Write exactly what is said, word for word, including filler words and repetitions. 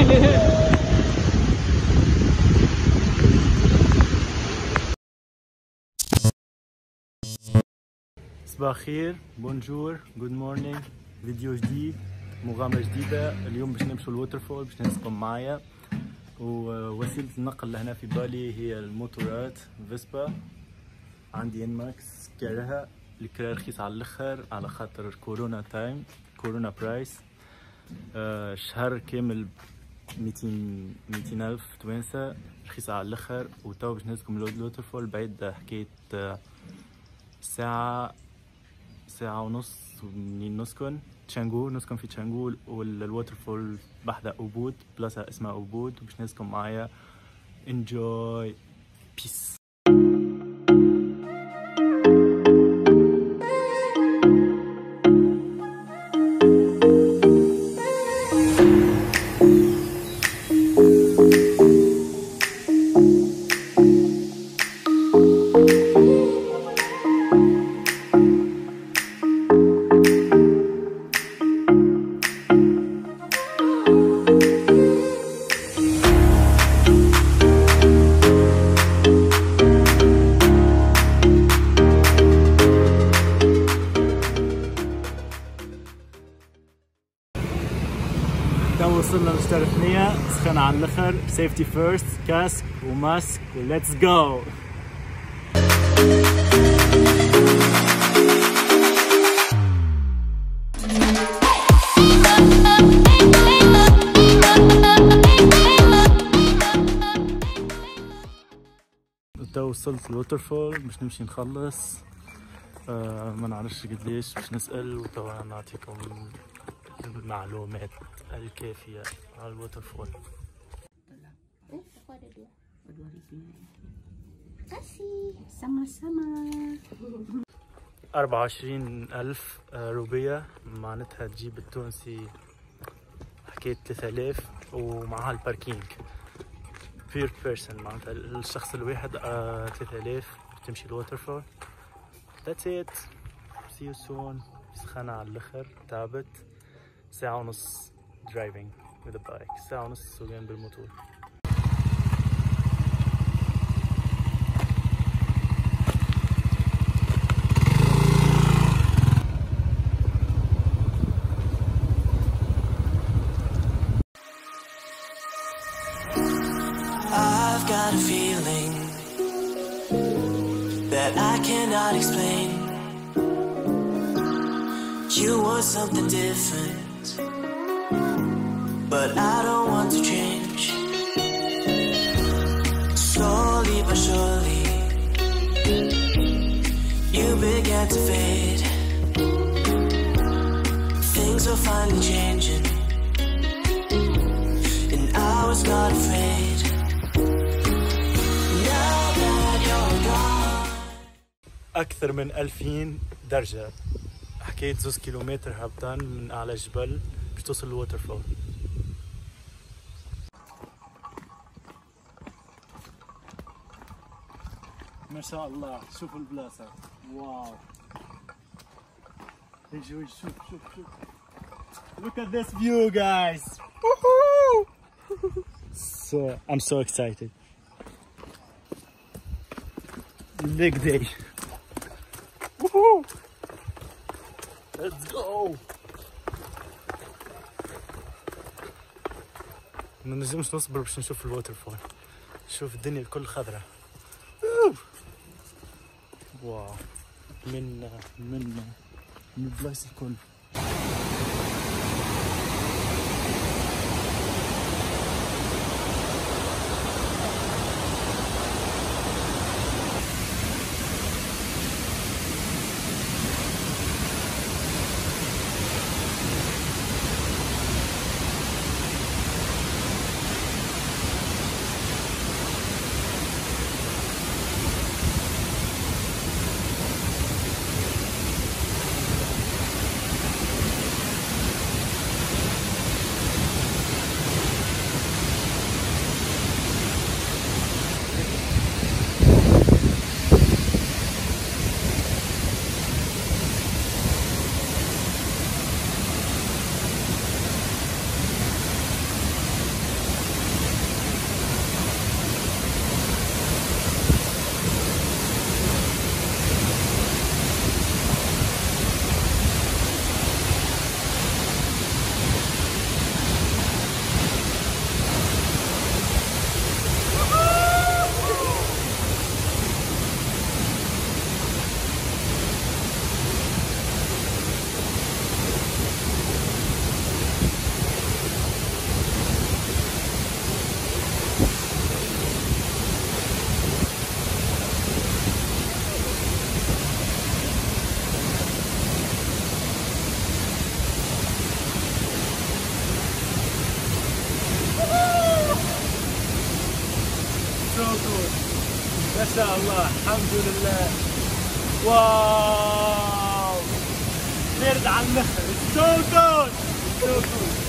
صباح الخير، بونجور، جود مورنينج. فيديو جديد، مغامرة جديدة. اليوم باش نمشوا الووترفول، باش نسقم معايا. ووسيلة النقل لهنا في بالي هي الموتورات فيسبا. عندي ان ماكس كارها، الكرا رخيص على الاخر على خاطر كورونا تايم، كورونا برايس. آه شهر كامل ميتين ميتين الف توانسة، رخيصة على الاخر. وتو باش نهزكم الووترفول بعيد حكاية آه ساعة ساعة ونص منين نسكن. تشانغو، نسكن في تشانغو، والووترفول بحدة أوبود، بلاصة اسمها أوبود. وباش نسكن معايا. enjoy peace. تو وصلنا لشطر ثنية، سخن على الاخر. سيفتي فيرست، كاسك وماسك وليتس جو. تو وصلت الووترفول، باش نمشي نخلص. آه ما نعرفش قديش باش نسأل، وتوا نعطيكم المعلومات الكافية على الووترفول. أربعة وعشرين ألف روبية، معناتها تجيب التونسي حكاية ثلاثة آلاف، ومعها الباركينج بير بيرسون، معناتها الشخص الواحد ثلاثة آلاف تمشي الووترفول. That's it. See you soon. سخانة على الآخر، تعبت. ساعة ونص driving with a bike، ساعة ونص سوقان بالموتور. I've got a feeling that I cannot explain. You want something different, but I don't want to change. Slowly but surely, you began to fade. Things were finally changing, and I was not afraid. Now that you're gone. أكثر من ألفين درجة، حكاية زوز كيلومتر هبطان من أعلى جبل باش توصل للووترفول. ما شاء الله، شوفوا البلاصة، واو. شوف شوف شوف شوف. Look at this view, guys. Woohoo! So I'm so excited. Big day. Woohoo! Let's go. ما نجمش نصبر باش نشوف الووترفول. شوف الدنيا الكل خضرة. واو، من من من البلايص الكل. شاء الله الحمد لله. واو بيرد على النخل. so good so good